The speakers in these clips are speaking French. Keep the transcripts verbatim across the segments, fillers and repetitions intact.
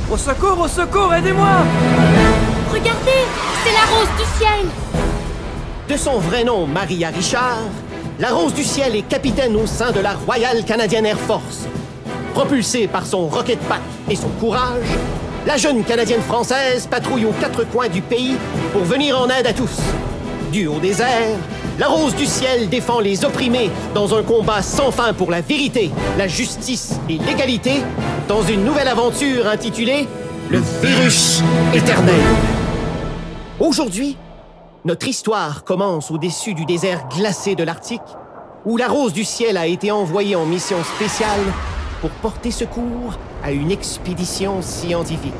Au secours, au secours, aidez-moi! Regardez, c'est la Rose du Ciel! De son vrai nom, Maria Richard, la Rose du Ciel est capitaine au sein de la Royal Canadian Air Force. Propulsée par son rocket pack et son courage, la jeune Canadienne française patrouille aux quatre coins du pays pour venir en aide à tous. Du haut des airs, la Rose du Ciel défend les opprimés dans un combat sans fin pour la vérité, la justice et l'égalité, dans une nouvelle aventure intitulée « Le Virus éternel ». Aujourd'hui, notre histoire commence au-dessus du désert glacé de l'Arctique, où la Rose du Ciel a été envoyée en mission spéciale pour porter secours à une expédition scientifique.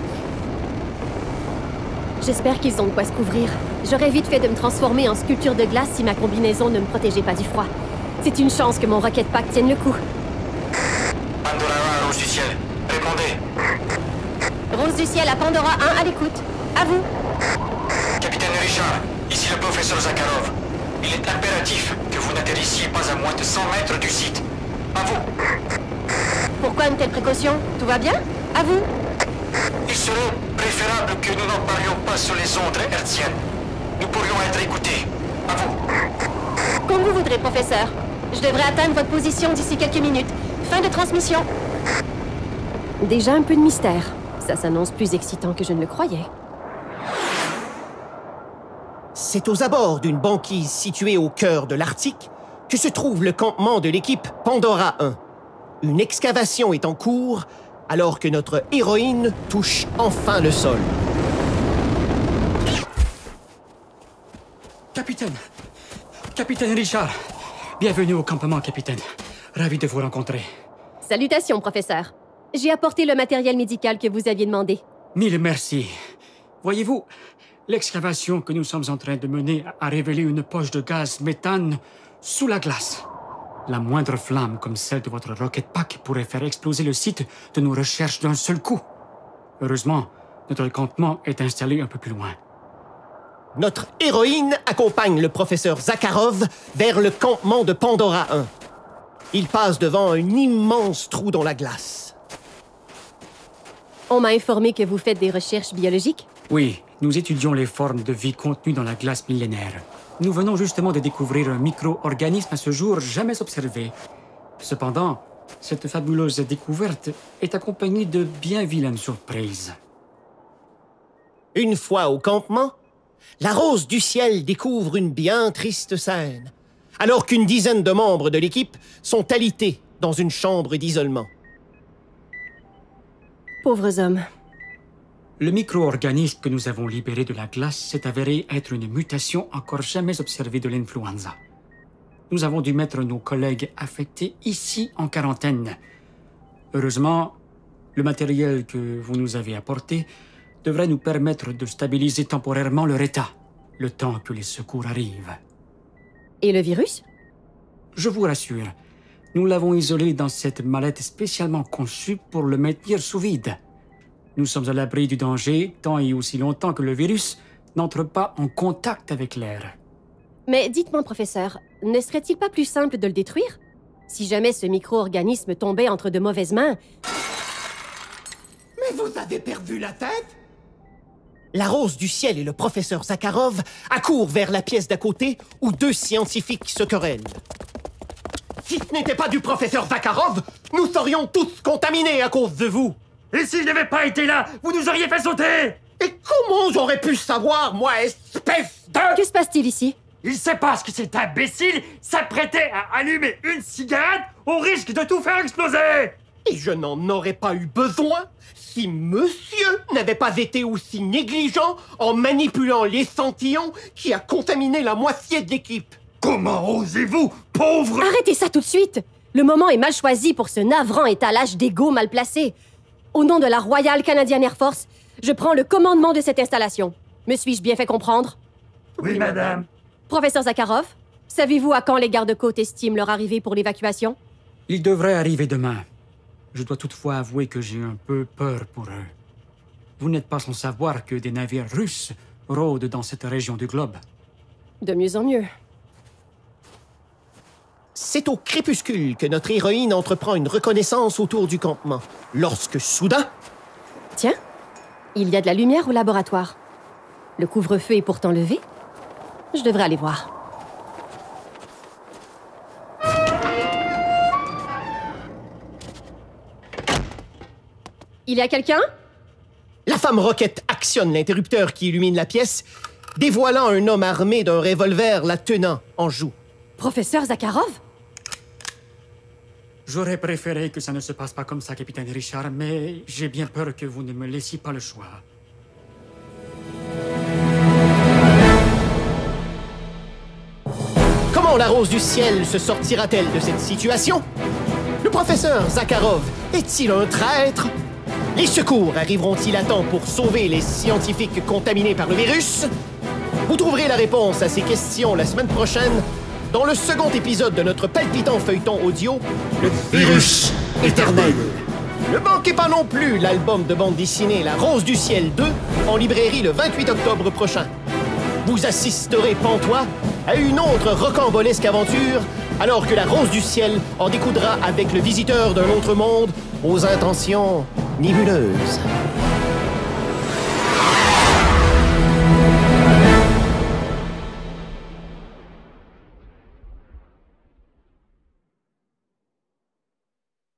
J'espère qu'ils ont de quoi se couvrir. J'aurais vite fait de me transformer en sculpture de glace si ma combinaison ne me protégeait pas du froid. C'est une chance que mon rocket pack tienne le coup. Pandora, Rose du Ciel, répondez. Rose du Ciel à Pandora un à l'écoute. À vous. Capitaine Richard, ici le professeur Zakharov. Il est impératif que vous n'atterrissiez pas à moins de cent mètres du site. À vous. Pourquoi une telle précaution? Tout va bien? À vous. Il serait préférable que nous n'en parlions pas sur les ondes hertziennes. Nous pourrions être écoutés. À vous. Comme vous voudrez, professeur. Je devrais atteindre votre position d'ici quelques minutes. Fin de transmission. Déjà un peu de mystère. Ça s'annonce plus excitant que je ne le croyais. C'est aux abords d'une banquise située au cœur de l'Arctique que se trouve le campement de l'équipe Pandora un. Une excavation est en cours alors que notre héroïne touche enfin le sol. Capitaine! Capitaine Richard! Bienvenue au campement, capitaine. Ravi de vous rencontrer. Salutations, professeur. J'ai apporté le matériel médical que vous aviez demandé. Mille merci. Voyez-vous, l'excavation que nous sommes en train de mener a révélé une poche de gaz méthane sous la glace. La moindre flamme comme celle de votre rocket pack pourrait faire exploser le site de nos recherches d'un seul coup. Heureusement, notre campement est installé un peu plus loin. Notre héroïne accompagne le professeur Zakharov vers le campement de Pandora un. Il passe devant un immense trou dans la glace. On m'a informé que vous faites des recherches biologiques? Oui, nous étudions les formes de vie contenues dans la glace millénaire. Nous venons justement de découvrir un micro-organisme à ce jour jamais observé. Cependant, cette fabuleuse découverte est accompagnée de bien vilaines surprises. Une fois au campement, la Rose du Ciel découvre une bien triste scène, alors qu'une dizaine de membres de l'équipe sont alités dans une chambre d'isolement. Pauvres hommes. Le micro-organisme que nous avons libéré de la glace s'est avéré être une mutation encore jamais observée de l'influenza. Nous avons dû mettre nos collègues affectés ici en quarantaine. Heureusement, le matériel que vous nous avez apporté devrait nous permettre de stabiliser temporairement leur état, le temps que les secours arrivent. Et le virus? Je vous rassure, nous l'avons isolé dans cette mallette spécialement conçue pour le maintenir sous vide. Nous sommes à l'abri du danger tant et aussi longtemps que le virus n'entre pas en contact avec l'air. Mais dites-moi, professeur, ne serait-il pas plus simple de le détruire? Si jamais ce micro-organisme tombait entre de mauvaises mains... Mais vous avez perdu la tête? La Rose du Ciel et le professeur Zakharov accourent vers la pièce d'à côté où deux scientifiques se querellent. Si ce n'était pas du professeur Zakharov, nous serions tous contaminés à cause de vous. Et si je n'avais pas été là, vous nous auriez fait sauter! Et comment j'aurais pu savoir, moi, espèce de... Que se passe-t-il ici? Il sait pas ce que cet imbécile s'apprêtait à allumer une cigarette au risque de tout faire exploser! Et je n'en aurais pas eu besoin si monsieur n'avait pas été aussi négligent en manipulant l'échantillon qui a contaminé la moitié de l'équipe. Comment osez-vous, pauvre... Arrêtez ça tout de suite! Le moment est mal choisi pour ce navrant étalage d'ego mal placé. Au nom de la Royal Canadian Air Force, je prends le commandement de cette installation. Me suis-je bien fait comprendre? Oui, madame. Professeur Zakharov, savez-vous à quand les gardes-côtes estiment leur arrivée pour l'évacuation? Ils devraient arriver demain. Je dois toutefois avouer que j'ai un peu peur pour eux. Vous n'êtes pas sans savoir que des navires russes rôdent dans cette région du globe. De mieux en mieux. C'est au crépuscule que notre héroïne entreprend une reconnaissance autour du campement, lorsque soudain... Tiens, Il y a de la lumière au laboratoire. Le couvre-feu est pourtant levé. Je devrais aller voir. Il y a quelqu'un? La femme roquette actionne l'interrupteur qui illumine la pièce, dévoilant un homme armé d'un revolver la tenant en joue. Professeur Zakharov? J'aurais préféré que ça ne se passe pas comme ça, capitaine Richard, mais j'ai bien peur que vous ne me laissiez pas le choix. Comment la Rose du Ciel se sortira-t-elle de cette situation? Le professeur Zakharov est-il un traître? Les secours arriveront-ils à temps pour sauver les scientifiques contaminés par le virus? Vous trouverez la réponse à ces questions la semaine prochaine dans le second épisode de notre palpitant feuilleton audio, Le Virus Éternel. Ne manquez pas non plus l'album de bande dessinée La Rose du Ciel deux en librairie le vingt-huit octobre prochain. Vous assisterez pantois à une autre rocambolesque aventure alors que la Rose du Ciel en découdra avec le visiteur d'un autre monde aux intentions nébuleuses.